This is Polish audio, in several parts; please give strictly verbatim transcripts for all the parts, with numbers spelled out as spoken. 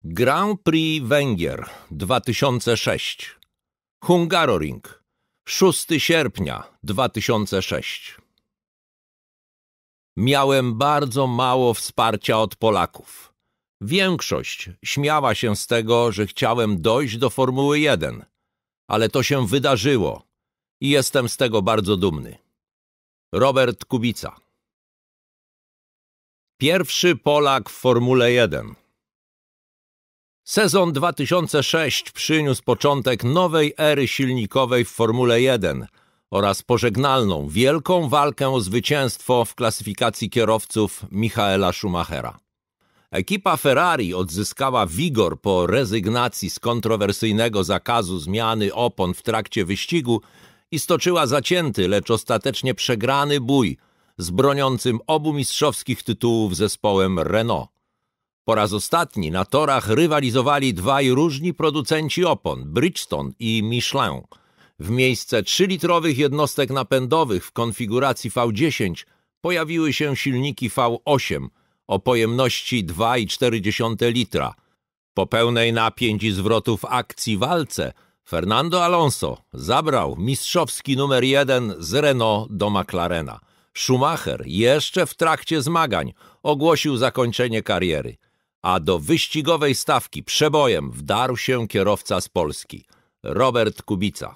Grand Prix Węgier dwa tysiące sześć. Hungaroring szóstego sierpnia dwa tysiące szóstego. Miałem bardzo mało wsparcia od Polaków. Większość śmiała się z tego, że chciałem dojść do Formuły jeden, ale to się wydarzyło i jestem z tego bardzo dumny. Robert Kubica. Pierwszy Polak w Formule jeden. Sezon dwa tysiące szósty przyniósł początek nowej ery silnikowej w Formule jeden oraz pożegnalną, wielką walkę o zwycięstwo w klasyfikacji kierowców Michaela Schumachera. Ekipa Ferrari odzyskała wigor po rezygnacji z kontrowersyjnego zakazu zmiany opon w trakcie wyścigu i stoczyła zacięty, lecz ostatecznie przegrany bój z broniącym obu mistrzowskich tytułów zespołem Renault. Po raz ostatni na torach rywalizowali dwaj różni producenci opon, Bridgestone i Michelin. W miejsce trzylitrowych jednostek napędowych w konfiguracji V dziesięć pojawiły się silniki V osiem o pojemności dwa i cztery dziesiąte litra. Po pełnej napięć i zwrotów akcji walce Fernando Alonso zabrał mistrzowski numer jeden z Renault do McLarena. Schumacher jeszcze w trakcie zmagań ogłosił zakończenie kariery, a do wyścigowej stawki przebojem wdarł się kierowca z Polski, Robert Kubica.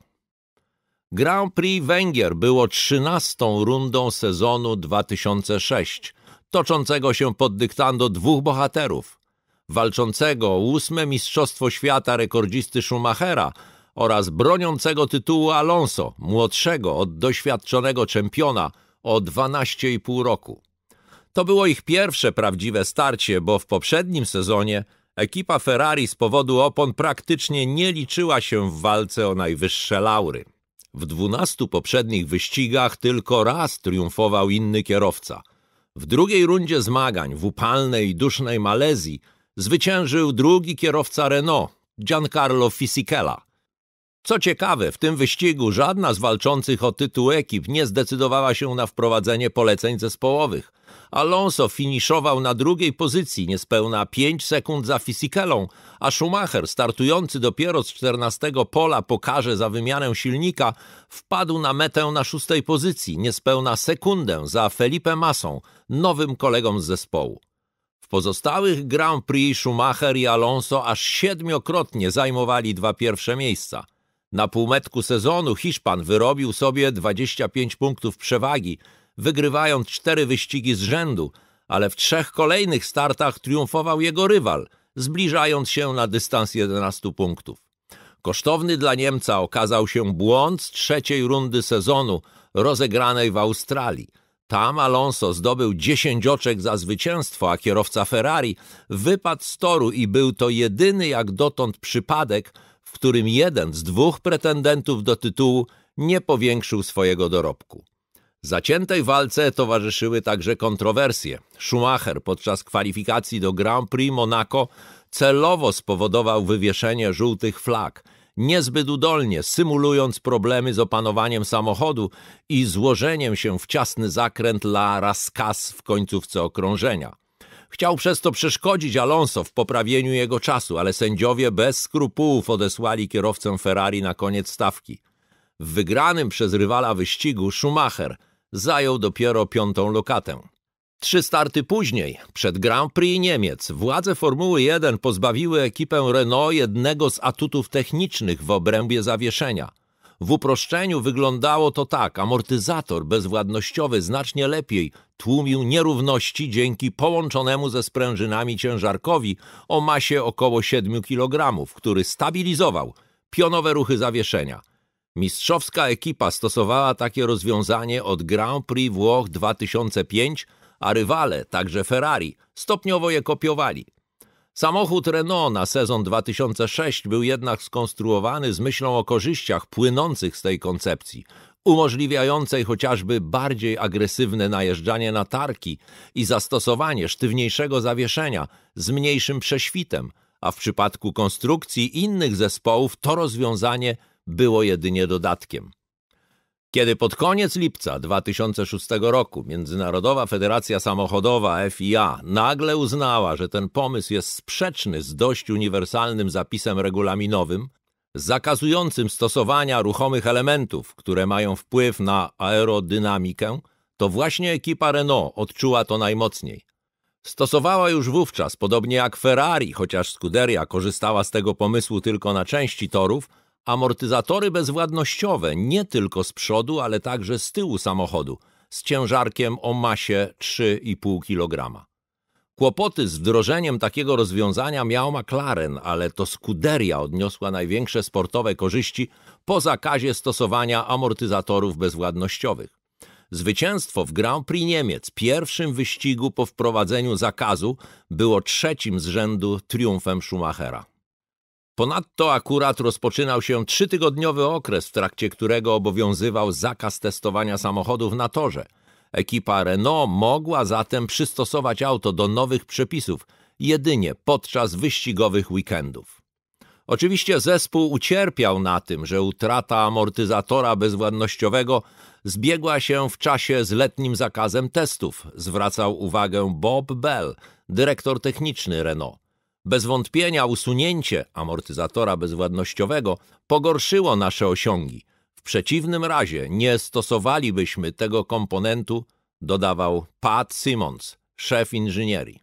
Grand Prix Węgier było trzynastą rundą sezonu dwa tysiące szóstego, toczącego się pod dyktando dwóch bohaterów, walczącego o ósme Mistrzostwo Świata rekordzisty Schumachera oraz broniącego tytułu Alonso, młodszego od doświadczonego czempiona o dwanaście i pół roku. To było ich pierwsze prawdziwe starcie, bo w poprzednim sezonie ekipa Ferrari z powodu opon praktycznie nie liczyła się w walce o najwyższe laury. W dwunastu poprzednich wyścigach tylko raz triumfował inny kierowca. W drugiej rundzie zmagań w upalnej i dusznej Malezji zwyciężył drugi kierowca Renault, Giancarlo Fisichella. Co ciekawe, w tym wyścigu żadna z walczących o tytuł ekip nie zdecydowała się na wprowadzenie poleceń zespołowych. Alonso finiszował na drugiej pozycji, niespełna pięć sekund za Fisichellą, a Schumacher, startujący dopiero z czternastego pola po karze za wymianę silnika, wpadł na metę na szóstej pozycji, niespełna sekundę za Felipe Massą, nowym kolegą z zespołu. W pozostałych Grand Prix Schumacher i Alonso aż siedmiokrotnie zajmowali dwa pierwsze miejsca. Na półmetku sezonu Hiszpan wyrobił sobie dwadzieścia pięć punktów przewagi, wygrywając cztery wyścigi z rzędu, ale w trzech kolejnych startach triumfował jego rywal, zbliżając się na dystans jedenastu punktów. Kosztowny dla Niemca okazał się błąd z trzeciej rundy sezonu rozegranej w Australii. Tam Alonso zdobył dziesięć oczek za zwycięstwo, a kierowca Ferrari wypadł z toru i był to jedyny jak dotąd przypadek, w którym jeden z dwóch pretendentów do tytułu nie powiększył swojego dorobku. Zaciętej walce towarzyszyły także kontrowersje. Schumacher podczas kwalifikacji do Grand Prix Monaco celowo spowodował wywieszenie żółtych flag, niezbyt udolnie symulując problemy z opanowaniem samochodu i złożeniem się w ciasny zakręt La Rascasse w końcówce okrążenia. Chciał przez to przeszkodzić Alonso w poprawieniu jego czasu, ale sędziowie bez skrupułów odesłali kierowcę Ferrari na koniec stawki. W wygranym przez rywala wyścigu Schumacher zajął dopiero piątą lokatę. Trzy starty później, przed Grand Prix Niemiec, władze Formuły jeden pozbawiły ekipę Renault jednego z atutów technicznych w obrębie zawieszenia. W uproszczeniu wyglądało to tak: amortyzator bezwładnościowy znacznie lepiej tłumił nierówności dzięki połączonemu ze sprężynami ciężarkowi o masie około siedmiu kilogramów, który stabilizował pionowe ruchy zawieszenia. Mistrzowska ekipa stosowała takie rozwiązanie od Grand Prix Włoch dwa tysiące piąty, a rywale, także Ferrari, stopniowo je kopiowali. Samochód Renault na sezon dwa tysiące szósty był jednak skonstruowany z myślą o korzyściach płynących z tej koncepcji, umożliwiającej chociażby bardziej agresywne najeżdżanie na tarki i zastosowanie sztywniejszego zawieszenia z mniejszym prześwitem, a w przypadku konstrukcji innych zespołów to rozwiązanie było jedynie dodatkiem. Kiedy pod koniec lipca dwa tysiące szóstego roku Międzynarodowa Federacja Samochodowa F I A nagle uznała, że ten pomysł jest sprzeczny z dość uniwersalnym zapisem regulaminowym zakazującym stosowania ruchomych elementów, które mają wpływ na aerodynamikę, to właśnie ekipa Renault odczuła to najmocniej. Stosowała już wówczas, podobnie jak Ferrari, chociaż Scuderia korzystała z tego pomysłu tylko na części torów, amortyzatory bezwładnościowe nie tylko z przodu, ale także z tyłu samochodu, z ciężarkiem o masie trzy i pół kilograma. Kłopoty z wdrożeniem takiego rozwiązania miał McLaren, ale to Scuderia odniosła największe sportowe korzyści po zakazie stosowania amortyzatorów bezwładnościowych. Zwycięstwo w Grand Prix Niemiec, pierwszym wyścigu po wprowadzeniu zakazu, było trzecim z rzędu triumfem Schumachera. Ponadto akurat rozpoczynał się trzytygodniowy okres, w trakcie którego obowiązywał zakaz testowania samochodów na torze. Ekipa Renault mogła zatem przystosować auto do nowych przepisów jedynie podczas wyścigowych weekendów. Oczywiście zespół ucierpiał na tym, że utrata amortyzatora bezwładnościowego zbiegła się w czasie z letnim zakazem testów, zwracał uwagę Bob Bell, dyrektor techniczny Renault. Bez wątpienia usunięcie amortyzatora bezwładnościowego pogorszyło nasze osiągi. W przeciwnym razie nie stosowalibyśmy tego komponentu, dodawał Pat Simmons, szef inżynierii.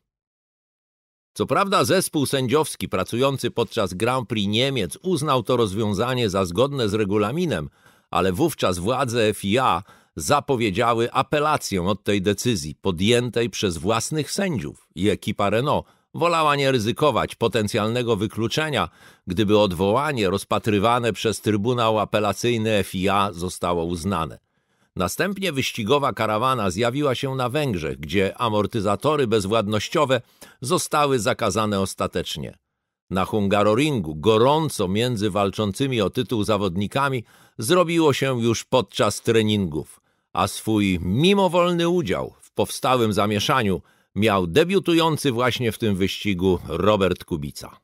Co prawda zespół sędziowski pracujący podczas Grand Prix Niemiec uznał to rozwiązanie za zgodne z regulaminem, ale wówczas władze F I A zapowiedziały apelację od tej decyzji podjętej przez własnych sędziów i ekipa Renault wolała nie ryzykować potencjalnego wykluczenia, gdyby odwołanie rozpatrywane przez Trybunał Apelacyjny F I A zostało uznane. Następnie wyścigowa karawana zjawiła się na Węgrzech, gdzie amortyzatory bezwładnościowe zostały zakazane ostatecznie. Na Hungaroringu gorąco między walczącymi o tytuł zawodnikami zrobiło się już podczas treningów, a swój mimowolny udział w powstałym zamieszaniu miał debiutujący właśnie w tym wyścigu Robert Kubica.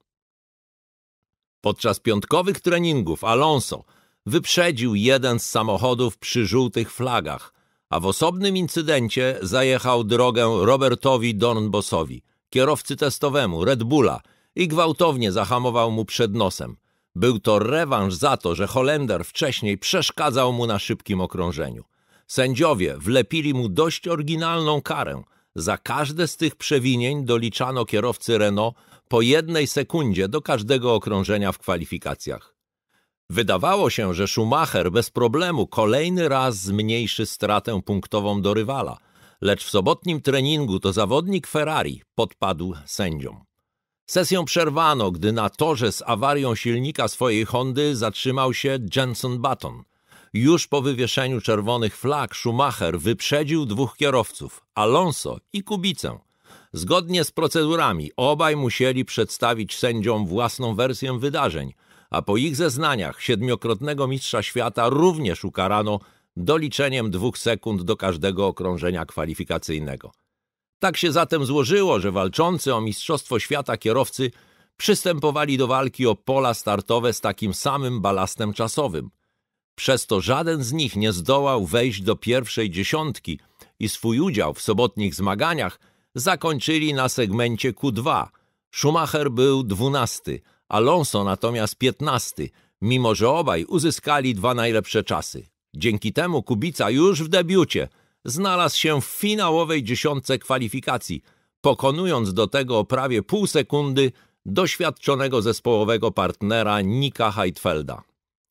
Podczas piątkowych treningów Alonso wyprzedził jeden z samochodów przy żółtych flagach, a w osobnym incydencie zajechał drogę Robertowi Dornbossowi, kierowcy testowemu Red Bulla, i gwałtownie zahamował mu przed nosem. Był to rewanż za to, że Holender wcześniej przeszkadzał mu na szybkim okrążeniu. Sędziowie wlepili mu dość oryginalną karę. Za każde z tych przewinień doliczano kierowcy Renault po jednej sekundzie do każdego okrążenia w kwalifikacjach. Wydawało się, że Schumacher bez problemu kolejny raz zmniejszy stratę punktową do rywala, lecz w sobotnim treningu to zawodnik Ferrari podpadł sędziom. Sesję przerwano, gdy na torze z awarią silnika swojej Hondy zatrzymał się Jenson Button. Już po wywieszeniu czerwonych flag Schumacher wyprzedził dwóch kierowców, Alonso i Kubicę. Zgodnie z procedurami obaj musieli przedstawić sędziom własną wersję wydarzeń, a po ich zeznaniach siedmiokrotnego mistrza świata również ukarano doliczeniem dwóch sekund do każdego okrążenia kwalifikacyjnego. Tak się zatem złożyło, że walczący o mistrzostwo świata kierowcy przystępowali do walki o pola startowe z takim samym balastem czasowym. Przez to żaden z nich nie zdołał wejść do pierwszej dziesiątki i swój udział w sobotnich zmaganiach zakończyli na segmencie Q dwa. Schumacher był dwunasty, Alonso natomiast piętnasty, mimo że obaj uzyskali dwa najlepsze czasy. Dzięki temu Kubica już w debiucie znalazł się w finałowej dziesiątce kwalifikacji, pokonując do tego o prawie pół sekundy doświadczonego zespołowego partnera Nicka Heidfelda.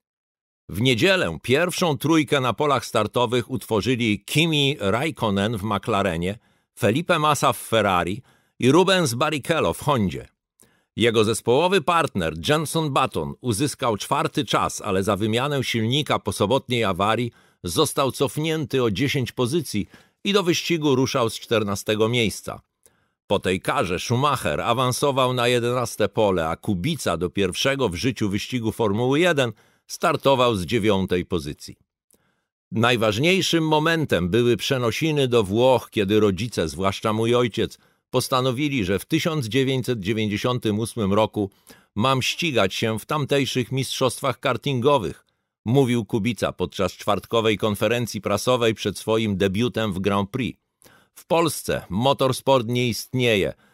W niedzielę pierwszą trójkę na polach startowych utworzyli Kimi Räikkönen w McLarenie, Felipe Massa w Ferrari i Rubens Barrichello w Hondzie. Jego zespołowy partner Jenson Button uzyskał czwarty czas, ale za wymianę silnika po sobotniej awarii został cofnięty o dziesięć pozycji i do wyścigu ruszał z czternastego miejsca. Po tej karze Schumacher awansował na jedenaste pole, a Kubica do pierwszego w życiu wyścigu Formuły jeden startował z dziewiątej pozycji. Najważniejszym momentem były przenosiny do Włoch, kiedy rodzice, zwłaszcza mój ojciec, postanowili, że w tysiąc dziewięćset dziewięćdziesiątym ósmym roku mam ścigać się w tamtejszych mistrzostwach kartingowych. mówił Kubica podczas czwartkowej konferencji prasowej przed swoim debiutem w Grand Prix. W Polsce motorsport nie istnieje,